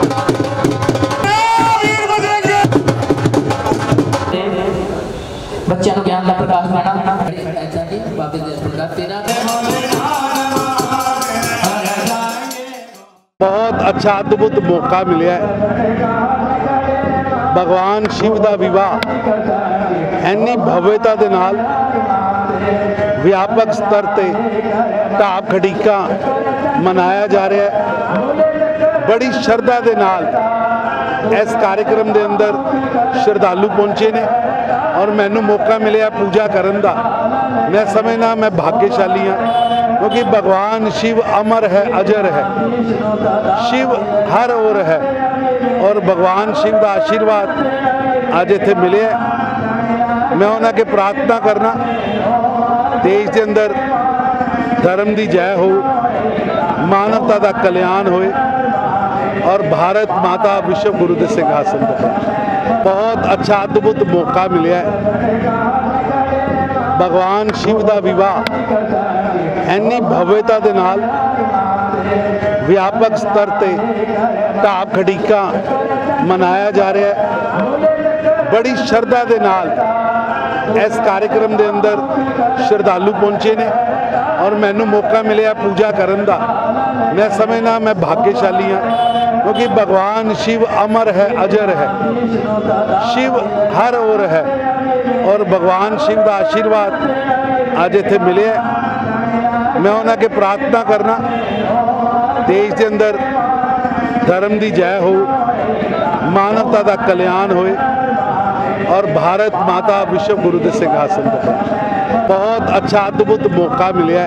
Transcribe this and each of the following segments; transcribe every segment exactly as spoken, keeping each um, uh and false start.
बच्चों को ज्ञान का प्रकाश पाना बाबे तेरा बहुत अच्छा अद्भुत मौका मिले भगवान शिव का विवाह इन्नी भव्यता के नाल व्यापक स्तर ते ढाब खड़ीका मनाया जा रहा है। बड़ी श्रद्धा के नाल इस कार्यक्रम के अंदर श्रद्धालु पहुंचे ने और मैनू मौका मिले पूजा करन दा। मैं समझना मैं भाग्यशाली हाँ क्योंकि भगवान शिव अमर है, अजर है, शिव हर ओर है और भगवान शिव का आशीर्वाद अज इत्थे मिले। मैं उन्होंने प्रार्थना करना देश के अंदर धर्म की जय हो, मानवता का कल्याण होए और भारत माता विश्व गुरु के सिंहासन पर। बहुत अच्छा अद्भुत मौका मिले भगवान शिव का विवाह इन्नी भव्यता के नाल व्यापक स्तर ते ढाब खड़ीका मनाया जा रहा है। बड़ी श्रद्धा के नाल इस कार्यक्रम के अंदर श्रद्धालु पहुंचे ने और मैनू मौका मिले पूजा करन दा। मैं समझना मैं भाग्यशाली हाँ क्योंकि भगवान शिव अमर है, अजर है, शिव हर ओर है और भगवान शिव का आशीर्वाद अज इत्थे मिले। मैं उन्होंने प्रार्थना करना देश के अंदर धर्म की जय हो, मानवता का कल्याण होए और भारत माता विश्व गुरु के सिंहासन पर। बहुत अच्छा अद्भुत मौका मिले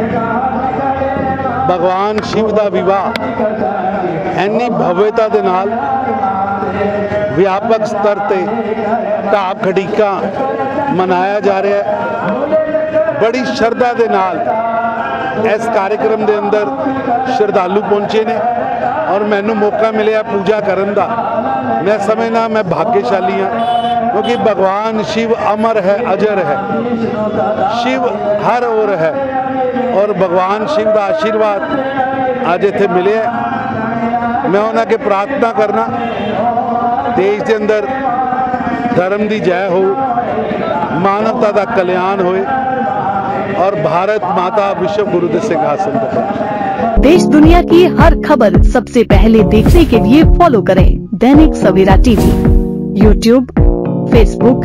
भगवान शिव का विवाह इन्नी भव्यता के नाल व्यापक स्तर ते ढाब खड़ीका मनाया जा रहा है। बड़ी श्रद्धा के नाल इस कार्यक्रम के अंदर श्रद्धालु पहुंचे ने और मैनू मौका मिले पूजा करन दा। मैं समझना मैं भाग्यशाली हाँ क्योंकि भगवान शिव अमर है, अजर है, शिव हर ओर है और भगवान शिव का आशीर्वाद अज इत्थे मिले। मैं उन्होंने प्रार्थना करना देश के अंदर धर्म की जय हो, मानवता का कल्याण होए और भारत माता विश्व गुरु के सिंहासन पर। देश दुनिया की हर खबर सबसे पहले देखने के लिए फॉलो करें Dainik Savera TV, YouTube, Facebook,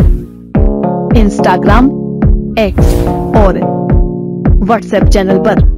Instagram, X और व्हाट्सएप चैनल पर।